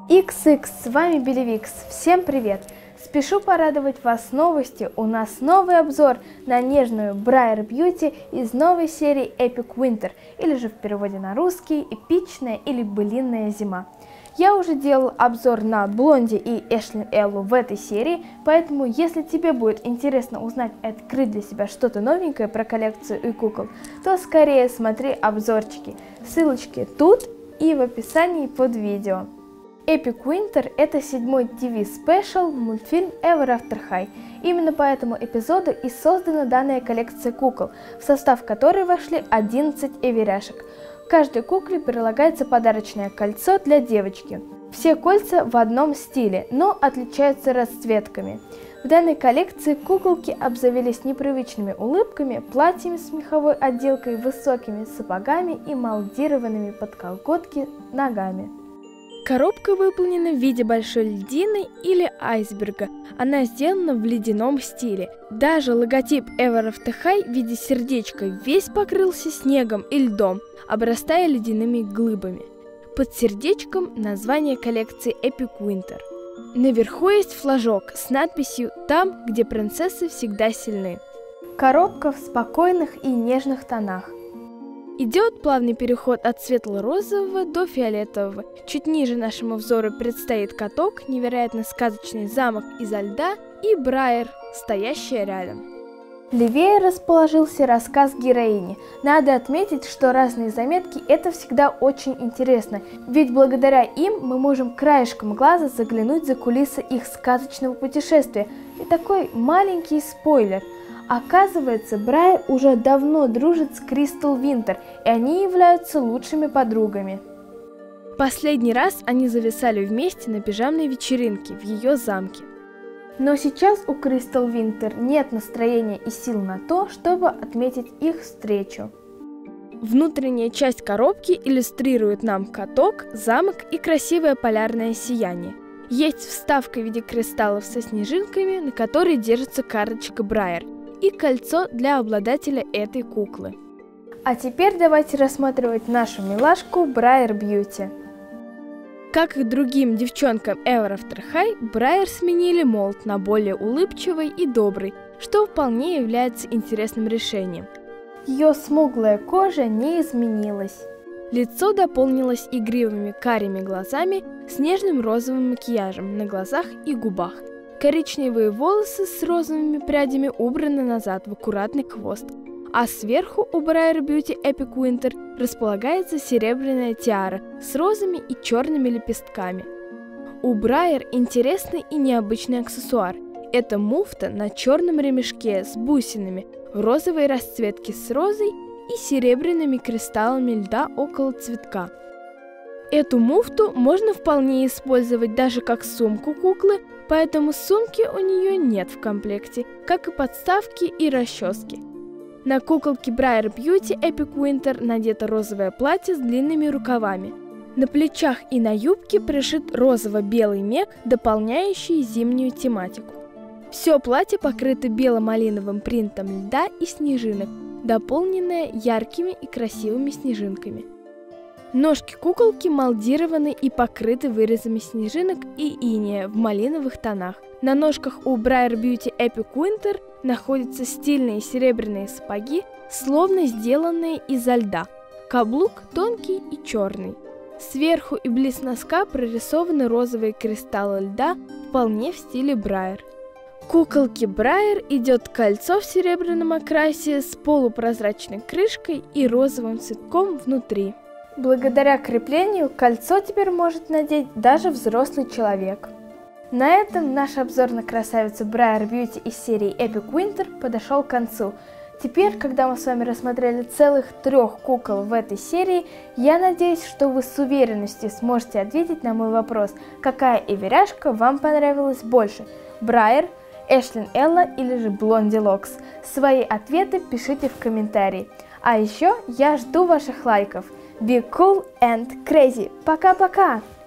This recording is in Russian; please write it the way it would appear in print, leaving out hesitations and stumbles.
XX, с вами Белевикс. Всем привет! Спешу порадовать вас новостью. У нас новый обзор на нежную Briar Beauty из новой серии Epic Winter, или же в переводе на русский эпичная или былинная зима. Я уже делал обзор на Блонди и Эшлин Эллу в этой серии, поэтому если тебе будет интересно узнать и открыть для себя что-то новенькое про коллекцию и кукол, то скорее смотри обзорчики. Ссылочки тут и в описании под видео. Epic Winter – это 7-й TV Special мультфильм Ever After High. Именно по этому эпизоду и создана данная коллекция кукол, в состав которой вошли 11 эверяшек. К каждой кукле прилагается подарочное кольцо для девочки. Все кольца в одном стиле, но отличаются расцветками. В данной коллекции куколки обзавелись непривычными улыбками, платьями с меховой отделкой, высокими сапогами и молдированными под колготки ногами. Коробка выполнена в виде большой льдины или айсберга. Она сделана в ледяном стиле. Даже логотип Ever After High в виде сердечка весь покрылся снегом и льдом, обрастая ледяными глыбами. Под сердечком название коллекции Epic Winter. Наверху есть флажок с надписью «Там, где принцессы всегда сильны». Коробка в спокойных и нежных тонах. Идет плавный переход от светло-розового до фиолетового. Чуть ниже нашему взору предстоит каток, невероятно сказочный замок изо льда и Брайер, стоящая рядом. Левее расположился рассказ героини. Надо отметить, что разные заметки – это всегда очень интересно, ведь благодаря им мы можем краешком глаза заглянуть за кулисы их сказочного путешествия. И такой маленький спойлер. Оказывается, Брайер уже давно дружит с Кристал Винтер, и они являются лучшими подругами. Последний раз они зависали вместе на пижамной вечеринке в ее замке. Но сейчас у Кристал Винтер нет настроения и сил на то, чтобы отметить их встречу. Внутренняя часть коробки иллюстрирует нам каток, замок и красивое полярное сияние. Есть вставка в виде кристаллов со снежинками, на которой держится карточка Брайер, и кольцо для обладателя этой куклы. А теперь давайте рассматривать нашу милашку Briar Beauty. Как и другим девчонкам Ever After High, Брайер сменили молд на более улыбчивый и добрый, что вполне является интересным решением. Ее смуглая кожа не изменилась. Лицо дополнилось игривыми карими глазами с нежным розовым макияжем на глазах и губах. Коричневые волосы с розовыми прядями убраны назад в аккуратный хвост, а сверху у Briar Beauty Epic Winter располагается серебряная тиара с розами и черными лепестками. У Брайер интересный и необычный аксессуар. Это муфта на черном ремешке с бусинами в розовой расцветке с розой и серебряными кристаллами льда около цветка. Эту муфту можно вполне использовать даже как сумку куклы, поэтому сумки у нее нет в комплекте, как и подставки и расчески. На куколке Briar Beauty Epic Winter надето розовое платье с длинными рукавами. На плечах и на юбке пришит розово-белый мех, дополняющий зимнюю тематику. Все платье покрыто бело-малиновым принтом льда и снежинок, дополненное яркими и красивыми снежинками. Ножки куколки молдированы и покрыты вырезами снежинок и инея в малиновых тонах. На ножках у Briar Beauty Epic Winter находятся стильные серебряные сапоги, словно сделанные изо льда. Каблук тонкий и черный. Сверху и близ носка прорисованы розовые кристаллы льда, вполне в стиле Брайер. Куколке Брайер идет кольцо в серебряном окрасе с полупрозрачной крышкой и розовым цветком внутри. Благодаря креплению кольцо теперь может надеть даже взрослый человек. На этом наш обзор на красавицу Briar Beauty из серии Epic Winter подошел к концу. Теперь, когда мы с вами рассмотрели целых 3 кукол в этой серии, я надеюсь, что вы с уверенностью сможете ответить на мой вопрос, какая эверяшка вам понравилась больше – Брайер, Эшлин Элла или же Блонди Локс. Свои ответы пишите в комментарии. А еще я жду ваших лайков. Be cool and crazy. Пока-пока!